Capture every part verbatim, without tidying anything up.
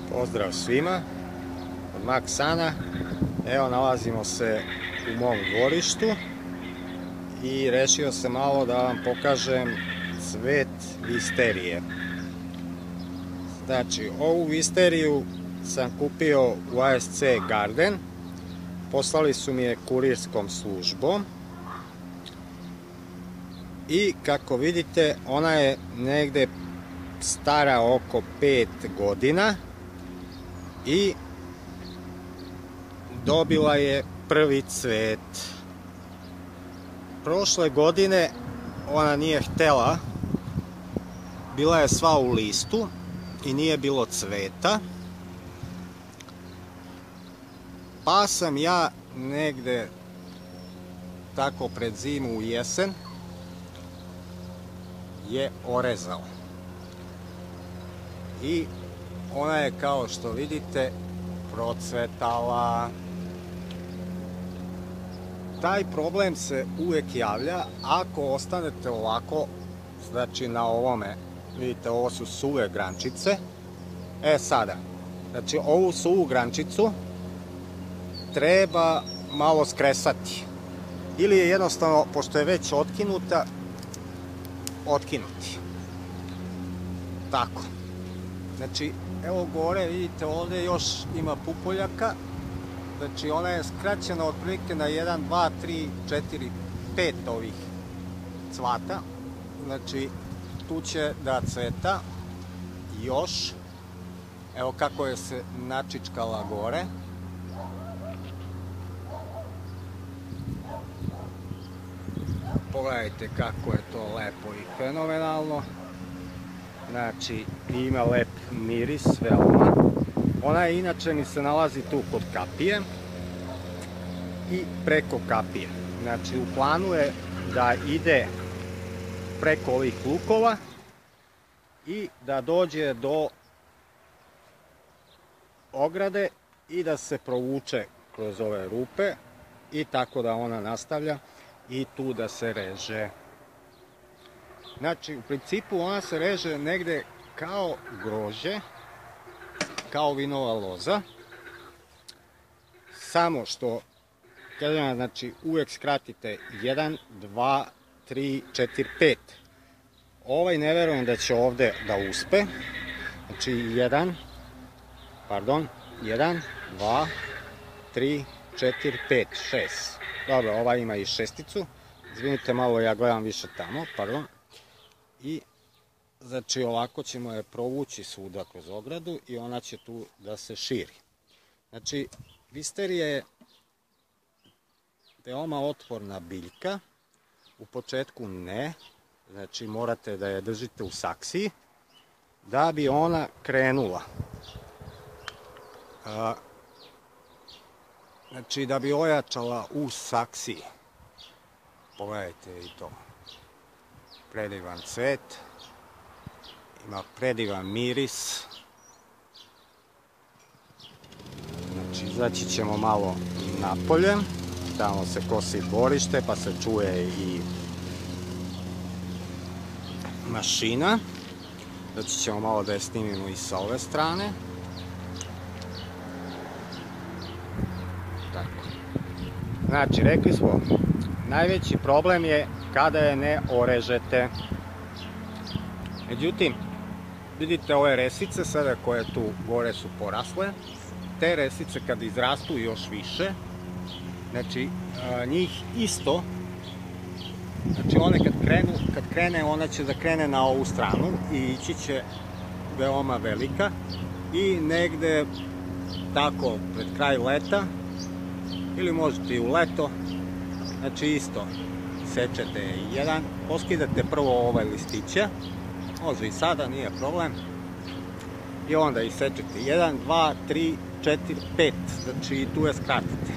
Pozdrav svima od Maksana. Evo, nalazimo se u mom dvorištu i rešio sam malo da vam pokažem cvet visterije. Znači, ovu visteriju sam kupio u A S C Garden. Poslali su mi je kurirskom službom. I kako vidite, ona je negde stara oko pet godina i dobila je prvi cvet. Prošle godine ona nije htela, bila je sva u listu i nije bilo cveta, pa sam ja negde tako pred zimu u jesen je orezao i ona je, kao što vidite, procvetala. Taj problem se uvek javlja ako ostanete ovako, znači na ovome, vidite, ovo su suve grančice. E sada, znači ovu suvu grančicu treba malo skresati ili je jednostavno, pošto je već otkinuta, otkinuti. Tako. Znači, evo gore, vidite, ovde još ima pupoljaka. Znači, ona je skraćena otprilike na jedan, dva, tri, četiri, pet ovih cvata. Znači, tu će da cveta još. Evo kako je se načičkala gore. Pogledajte kako je to lepo i fenomenalno. Znači, ima lep miris, veoma. Ona je, inače, mi se nalazi tu kod kapije i preko kapije. Znači, u planu je da ide preko ovih lukova i da dođe do ograde i da se provuče kroz ove rupe i tako da ona nastavlja i tu da se reže. Znači, u principu ona se reže negde kao grožđe, kao vinova loza, samo što, kažem, znači, uvek skratite jedan, dva, tri, četiri, pet. Ovaj ne verujem da će ovde da uspe. Znači, jedan, pardon, jedan, dva, tri, četiri, pet, šest. Dobro, ova ima i šesticu. Izvinite malo, ja gledam više tamo, pardon. I, znači, ovako ćemo je provući svuda kroz ogradu i ona će tu da se širi. Znači, visterija je veoma otporna biljka. U početku ne. Znači, morate da je držite u saksiji da bi ona krenula. A, znači, da bi ojačala u saksiji. Pogledajte i to. Predivan cvet. Ima predivan miris. Znači, izaći ćemo malo napolje. Tamo se kosi dvorište, pa se čuje i mašina. Znači ćemo malo da je snimimo i sa ove strane. Tako. Znači, rekli smo, najveći problem je kada je ne orežete. Međutim, vidite ove resice sada koje tu gore su porasle. Te resice kad izrastu još više, znači njih isto, znači one kad krenu, kad krene, ona će da krene na ovu stranu i ići će veoma velika i negde tako pred kraj leta ili možete i u leto, znači isto sečete jedan, poskidate prvo ovaj listiće, može i sada, nije problem, i onda isečete jedan, dva, tri, četiri, pet, znači tu je skratite.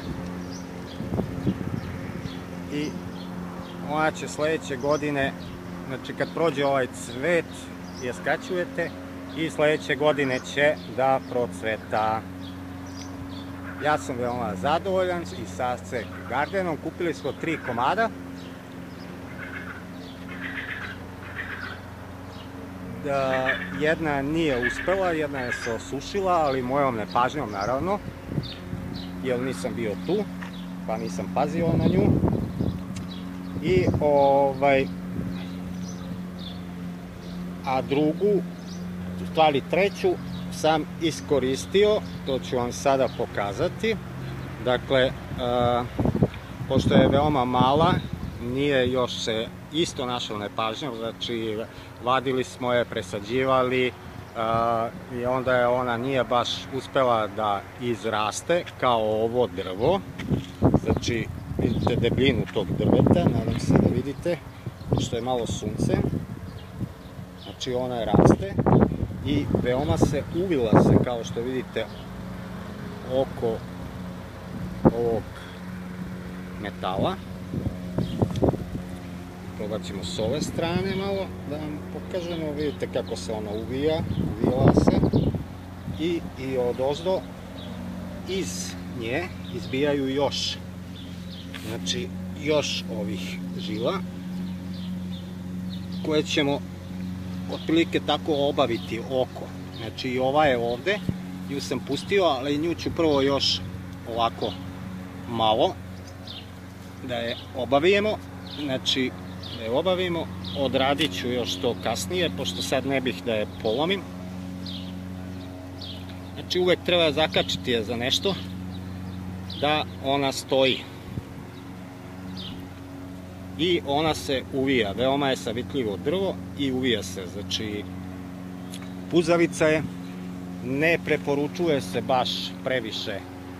I ona će sledeće godine, znači kad prođe ovaj cvet, je skraćujete i sledeće godine će da procveta. Ja sam veoma zadovoljan i sa A S C Gardenom. Kupili smo tri komada. da jedna nije uspela, jedna je se osušila, ali mojom nepažnjom naravno, jer nisam bio tu, pa nisam pazio na nju. I ovaj, a drugu, u stvari treću, sam iskoristio, to ću vam sada pokazati. Dakle, a, pošto je veoma mala, nije još se isto našla nepažnjom, znači vadili smo je, presađivali a, i onda je ona nije baš uspela da izraste kao ovo drvo. Znači, vidite debljinu tog drveta, nadam se da vidite, što je malo sunce. Znači ona je raste i veoma se uvila se, kao što vidite, oko ovog metala. Probat ćemo s ove strane malo da vam pokažemo. Vidite kako se ona uvija, uvila se. I, i odozdo iz nje izbijaju još, znači još ovih žila koje ćemo otprilike tako obaviti oko. Znači i ova je ovde, nju sam pustio, ali nju ću prvo još ovako malo da je obavijemo. Znači da je obavimo, odradit ću još to kasnije, pošto sad ne bih da je polomim. Znači uvek treba zakačiti je za nešto da ona stoji. I ona se uvija, veoma je savitljivo drvo i uvija se, znači puzavica je, ne preporučuje se baš previše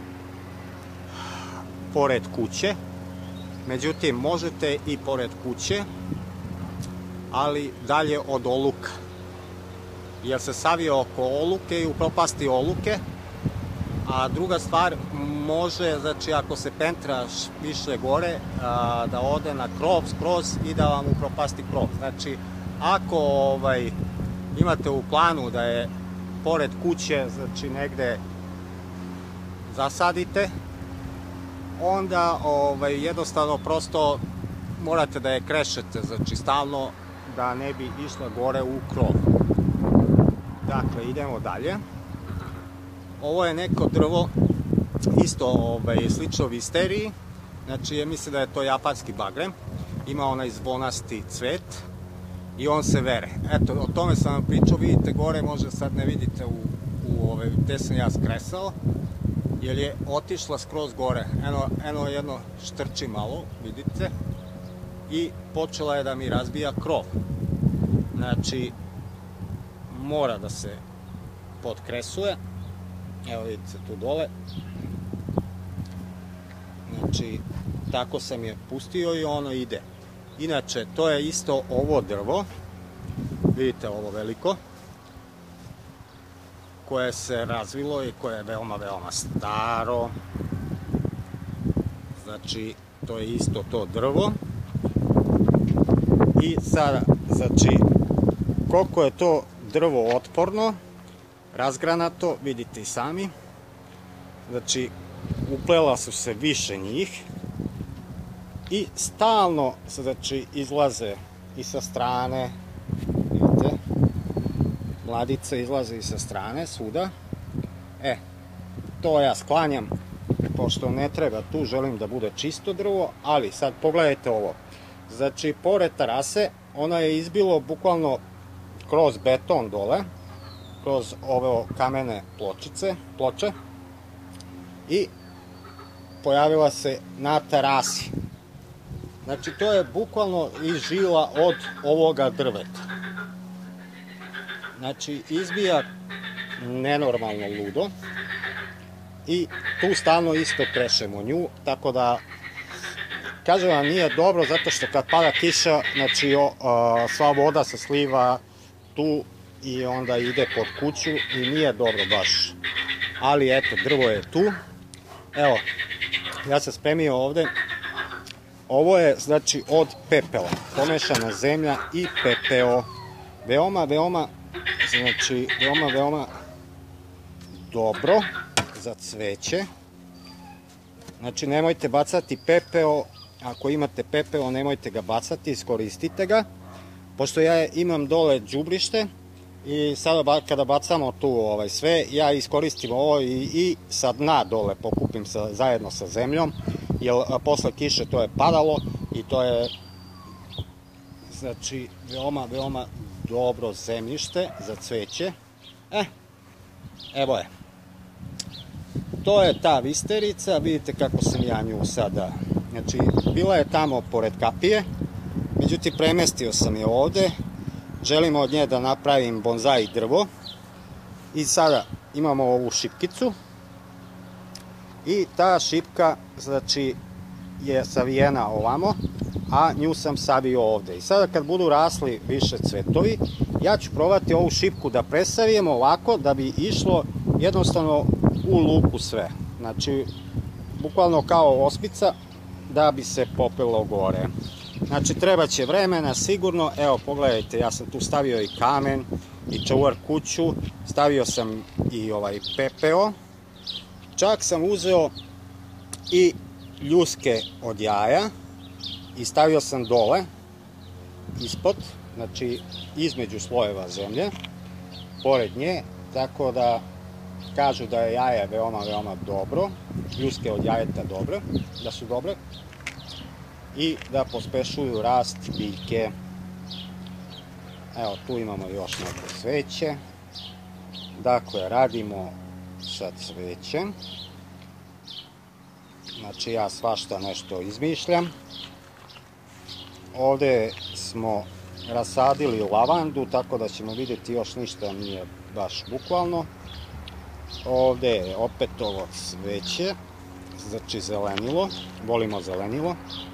pored kuće, međutim možete i pored kuće, ali dalje od oluka, jer se savije oko oluke i upropasti oluke. A druga stvar, može, znači ako se pentraš više gore, a, da ode na krov skroz i da vam upropasti krov. Znači, ako ovaj, imate u planu da je pored kuće, znači negde zasadite, onda ovaj, jednostavno prosto morate da je krešete, znači stalno, da ne bi išla gore u krov. Dakle, idemo dalje. Ovo je neko drvo, isto ovaj, slično visteriji, znači ja mislim da je to japanski bagrem, ima onaj zvonasti cvet i on se vere. Eto, o tome sam vam pričao, vidite gore, možda sad ne vidite u, u ove, gde sam ja skresao, jer je otišla skroz gore, eno, eno jedno štrči malo, vidite, i počela je da mi razbija krov. Znači, mora da se potkresuje. Evo vidite tu dole. Znači, tako sam je pustio i ono ide. Inače, to je isto ovo drvo. Vidite ovo veliko. Koje se razvilo i koje je veoma, veoma staro. Znači, to je isto to drvo. I sada, znači, koliko je to drvo otporno, razgranato, vidite i sami. Znači, uplela su se više njih i stalno, znači, izlaze i sa strane, vidite, mladice izlaze i sa strane, svuda. E, to ja sklanjam, pošto ne treba tu, želim da bude čisto drvo, ali sad pogledajte ovo. Znači, pored terase, ona je izbilo bukvalno kroz beton dole, kroz ove kamene pločice, ploče, i pojavila se na terasi. Znači, to je bukvalno iz žila od ovoga drveta. Znači, izbija nenormalno ludo i tu stalno isto krešemo nju, tako da, kažem vam, nije dobro, zato što kad pada kiša, znači, o, a, sva voda se sliva tu i onda ide pod kuću i nije dobro baš. Ali eto, drvo je tu. Evo, ja sam spremio ovde. Ovo je, znači, od pepela. Pomešana zemlja i pepeo. Veoma, veoma, znači, veoma, veoma dobro za cveće. Znači, nemojte bacati pepeo. Ako imate pepeo, nemojte ga bacati, iskoristite ga. Pošto ja imam dole đubrište, I sada kada bacamo tu ovaj, sve, ja iskoristim ovo i, i sa dna dole pokupim sa, zajedno sa zemljom, jer posle kiše to je padalo i to je znači veoma, veoma dobro zemljište za cveće. E, evo je. To je ta visterica, vidite kako sam ja nju sada, znači bila je tamo pored kapije, međutim premestio sam je ovde, želim od nje da napravim bonzai drvo i sada imamo ovu šipkicu i ta šipka znači je savijena ovamo, a nju sam savio ovde. I sada kad budu rasli više cvetovi, ja ću probati ovu šipku da presavijem ovako da bi išlo jednostavno u luku sve. Znači, bukvalno kao ospica da bi se popelo gore. Znači, treba će vremena sigurno. Evo, pogledajte, ja sam tu stavio i kamen i čuvar kuću, stavio sam i ovaj pepeo. Čak sam uzeo i ljuske od jaja i stavio sam dole, ispod, znači između slojeva zemlje, pored nje, tako da kažu da je jaje veoma, veoma dobro, ljuske od jajeta dobro, da su dobre i da pospešuju rast biljke. Evo, tu imamo još neke cveće. Dakle, radimo sa cvećem. Znači, ja svašta nešto izmišljam. Ovde smo rasadili lavandu, tako da ćemo vidjeti još ništa nije baš bukvalno. Ovde je opet ovo cveće, znači zelenilo, volimo zelenilo.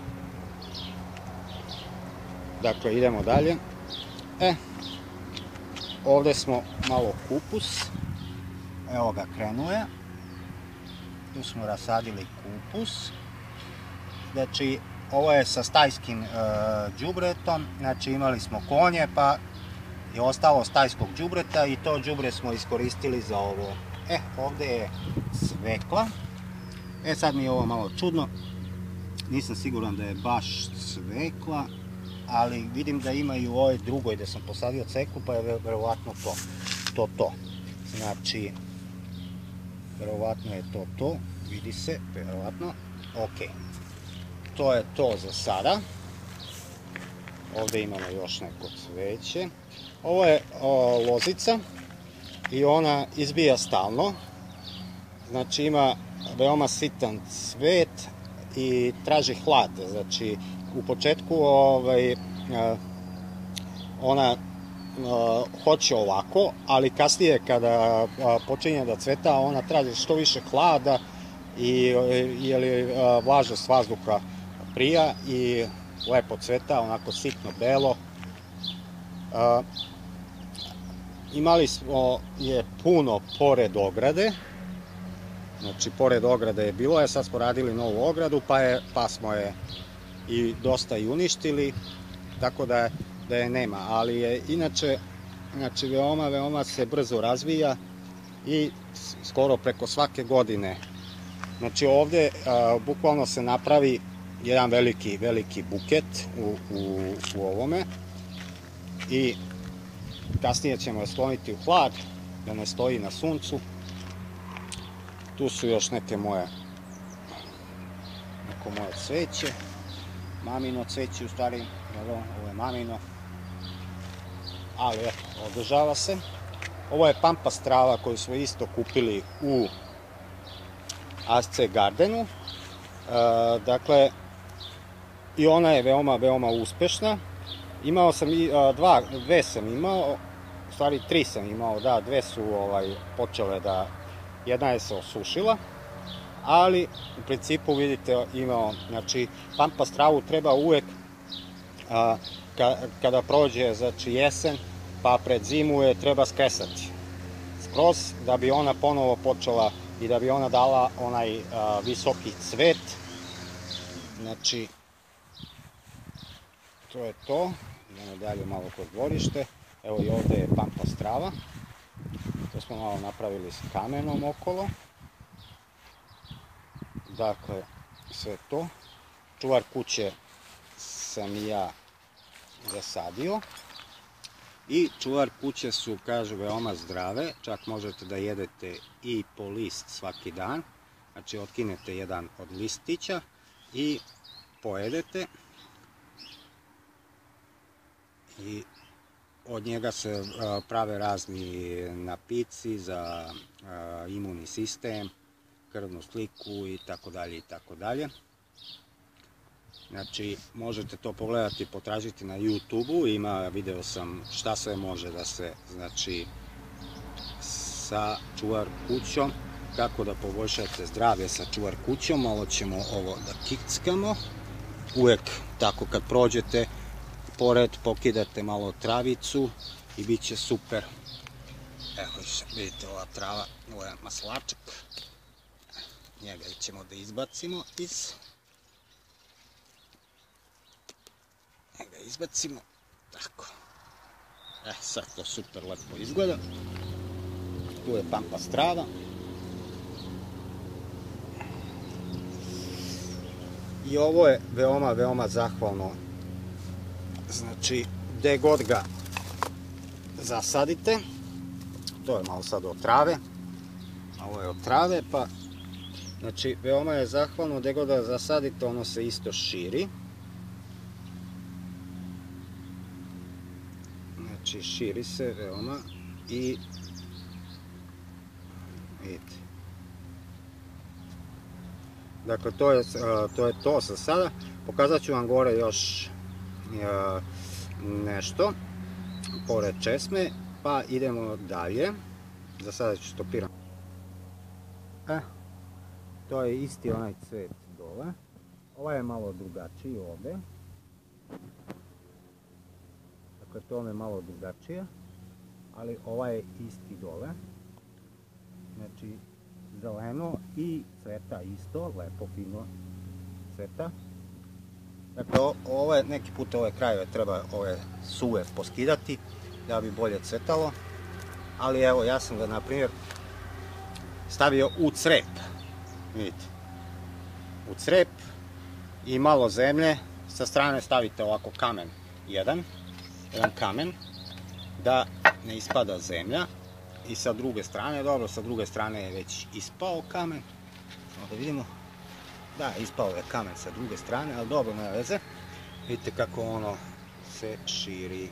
Dakle, idemo dalje. E, ovde smo malo kupus, evo ga krenuje. Tu smo rasadili kupus. Znači, ovo je sa stajskim e, đubretom, znači imali smo konje pa je ostalo stajskog đubreta i to đubre smo iskoristili za ovo. E, ovde je cvekla. E, sad mi je ovo malo čudno, nisam siguran da je baš cvekla, ali vidim da ima i u ovoj drugoj gde sam posadio cveklu, pa je verovatno to, to, to. Znači, verovatno je to to, vidi se, verovatno, ok. To je to za sada. Ovde imamo još neko cveće. Ovo je o, lozica i ona izbija stalno. Znači ima veoma sitan cvet i traži hlad. Znači u početku ovaj, ona hoće ovako, ali kasnije kada počinje da cveta ona traži što više hlada i je li vlažnost vazduha prija i lepo cveta, onako sitno belo. Imali smo je puno pored ograde, znači pored ograde je bilo, je sad smo radili novu ogradu pa, je, pa smo je i dosta i uništili, tako da, da je nema, ali je inače znači veoma, veoma se brzo razvija i skoro preko svake godine. Znači ovde a, bukvalno se napravi jedan veliki, veliki buket u, u, u ovome i kasnije ćemo je skloniti u hlad, da ne stoji na suncu. Tu su još neke moje, neko moje cveće, mamino cveće u stvari, ovo je mamino, ali eto, održava se. Ovo je pampas trava koju smo isto kupili u A S C Gardenu, e, dakle, i ona je veoma, veoma uspešna. Imao sam i dva, dve sam imao, u stvari tri sam imao, da, dve su ovaj, počele da, jedna je se osušila, ali u principu vidite imao, znači pampas travu treba uvek a, ka, kada prođe, znači jesen, pa pred zimu je treba skresati skroz da bi ona ponovo počela i da bi ona dala onaj a, visoki cvet. Znači, to je to. Idemo dalje malo kroz dvorište. Evo i ovde je pampas trava. To smo malo napravili s kamenom okolo. Dakle, sve to. Čuvar kuće sam i ja zasadio. I čuvar kuće su, kažu, veoma zdrave, čak možete da jedete i po list svaki dan. Znači, otkinete jedan od listića i pojedete. I od njega se prave razni napici za imunni sistem, krvnu sliku i tako dalje i tako dalje. Znači, možete to pogledati, potražiti na YouTube-u, ima, video sam šta sve može da se, znači, sa čuvar kućom, kako da poboljšate zdravlje sa čuvar kućom. Malo ćemo ovo da kickamo, uvek tako kad prođete pored, pokidate malo travicu i bit će super. Evo, vidite, ova trava, ovo je maslačak, njega ćemo da izbacimo iz... Njega izbacimo, tako. E, sad to super lepo izgleda. Tu je pampas trava. I ovo je veoma, veoma zahvalno. Znači, gde god ga zasadite, to je malo sad od trave, a ovo je od trave, pa, znači, veoma je zahvalno, gde god ga zasadite, ono se isto širi. Znači, širi se veoma i vidite. Dakle, to je to je to za sada. Pokazat ću vam gore još nešto pored česme, pa idemo dalje. Za sada ću stopirati. E, to je isti onaj cvet dole. Ovaj je malo drugačiji ovde. Dakle, to je malo drugačije, ali ovaj je isti dole. Znači, zeleno i cveta isto, lepo, fino cveta. Dakle, ovo je, neki put ove krajeve treba ove suve poskidati da bi bolje cvetalo. Ali evo, ja sam ga, na primjer, stavio u crep. Vidite. U crep i malo zemlje. Sa strane stavite ovako kamen jedan. Jedan kamen, da ne ispada zemlja. I sa druge strane, dobro, sa druge strane je već ispao kamen. Samo da vidimo. Da, ispao je kamen sa druge strane, ali dobro, nema veze. Vidite kako ono se širi.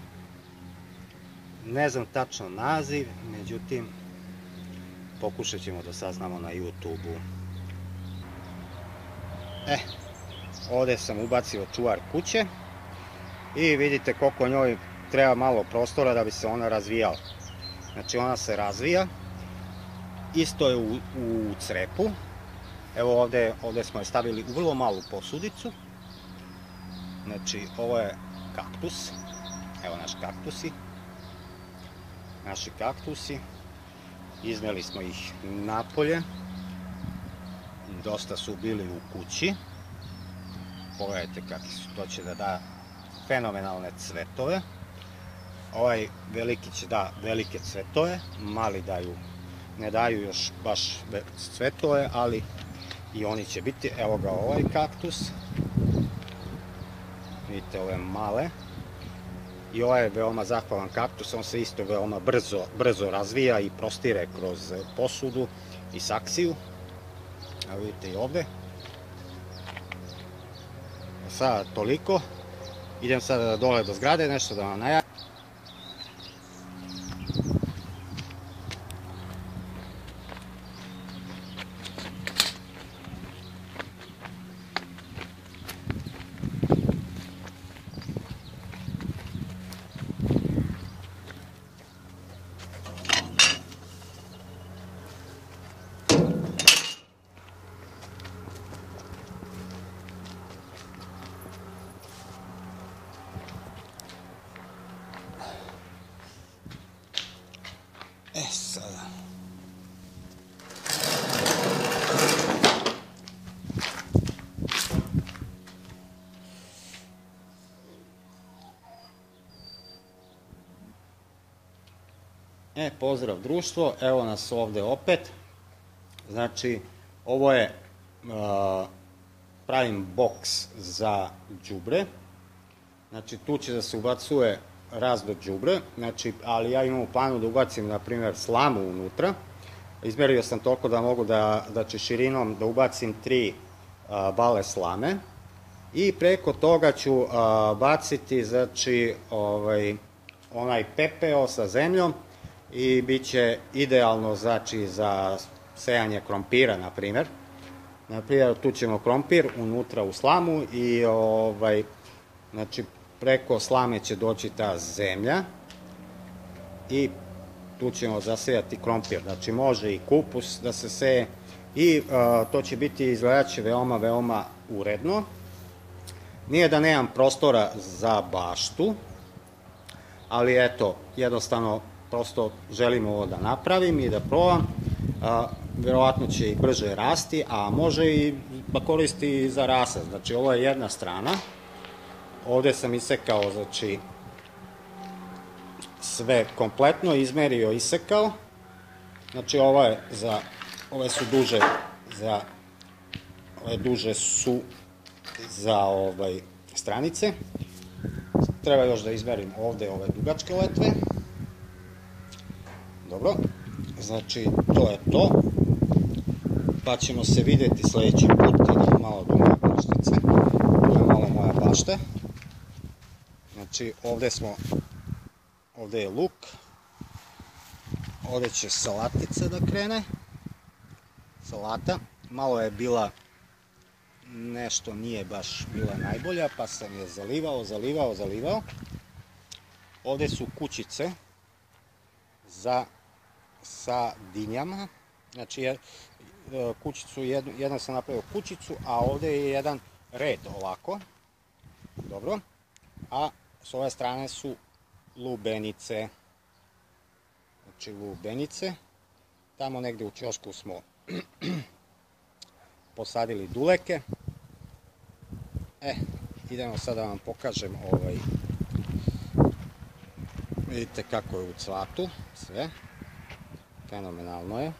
Ne znam tačno naziv, međutim, pokušat ćemo da saznamo na YouTube-u. E, ovde sam ubacio čuvar kuće i vidite koliko njoj treba malo prostora da bi se ona razvijala. Znači, ona se razvija, isto je u, u crepu. Evo ovde, ovde smo je stavili u vrlo malu posudicu. Znači, ovo je kaktus. Evo naši kaktusi. Naši kaktusi. Izneli smo ih napolje. Dosta su bili u kući. Pogledajte kakvi su. To će da da fenomenalne cvetove. Ovaj veliki će da velike cvetove. Mali daju, ne daju još baš cvetove, ali i oni će biti. Evo ga ovaj kaktus. Vidite ove male. I ovaj je veoma zahvalan kaktus. On se isto veoma brzo, brzo razvija i prostire kroz posudu i saksiju. Evo vidite i ovde. Sada toliko. Idem sada dole do zgrade, nešto da vam najavim. E sada. E, pozdrav društvo, evo nas ovde opet. Znači, ovo je, uh, pravim boks za đubre. Znači, tu će da se ubacuje razdo đubre, znači, ali ja imam u planu da ubacim, na primjer, slamu unutra. Izmerio sam toliko da mogu da, znači, širinom da ubacim tri a, bale slame i preko toga ću a, baciti, znači, ovaj, onaj pepeo sa zemljom i bit će idealno, znači, za sejanje krompira, na primjer. Na primjer, tu ćemo krompir unutra u slamu i, ovaj, znači, preko slame će doći ta zemlja i tu ćemo zasejati krompir. Znači, može i kupus da se seje i uh, to će biti, izgledaće veoma, veoma uredno. Nije da nemam prostora za baštu, ali eto, jednostavno, prosto želim ovo da napravim i da probam. Uh, verovatno će i brže rasti, a može i da koristi za rasad. Znači, ovo je jedna strana. Ovde sam isekao, znači, sve kompletno, izmerio, isekao. Znači, ovo je za, ove su duže za, ove duže su za ovaj, stranice. Treba još da izmerim ovde ove dugačke letve. Dobro, znači, to je to. Pa ćemo se videti sledeći put, idemo malo do moje baštice. To je malo moja bašta. Znači, ovde smo, ovde je luk, ovde će salatica da krene, salata, malo je bila, nešto nije baš bila najbolja, pa sam je zalivao, zalivao, zalivao. Ovde su kućice za, sa dinjama, znači, kućicu, jednu, jedan sam napravio kućicu, a ovde je jedan red ovako, dobro, a s ove strane su lubenice. Znači, lubenice. Tamo negde u ćošku smo posadili duleke. E, idemo sad da vam pokažem ovaj. Vidite kako je u cvatu sve. Fenomenalno je.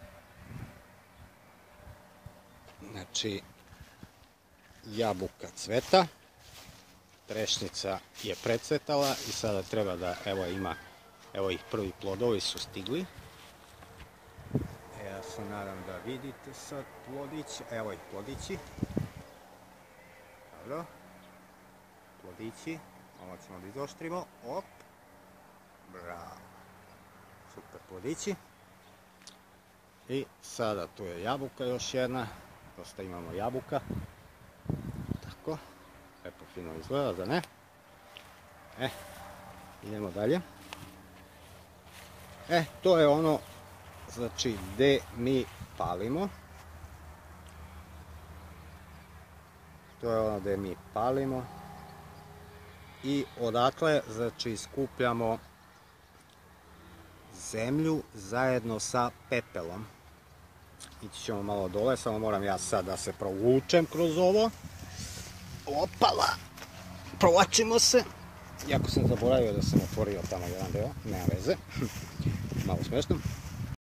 Znači, jabuka cveta. Trešnica je precvetala i sada treba da, evo ima, evo ih prvi plodovi su stigli. E, ja se nadam da vidite sad plodići, evo ih plodići. Dobro. Plodići, malo ćemo da izoštrimo, op. Bravo. Super plodići. I sada tu je jabuka još jedna, dosta imamo jabuka. Tako. Lepo fino izgleda, da ne? E, idemo dalje. E, to je ono, znači, gde mi palimo. To je ono gde mi palimo. I odatle, znači, skupljamo zemlju zajedno sa pepelom. Ići ćemo malo dole, samo moram ja sad da se provučem kroz ovo. Opala! Provlačimo se. Iako sam zaboravio da sam otvorio tamo jedan deo, nema veze. Malo smešno.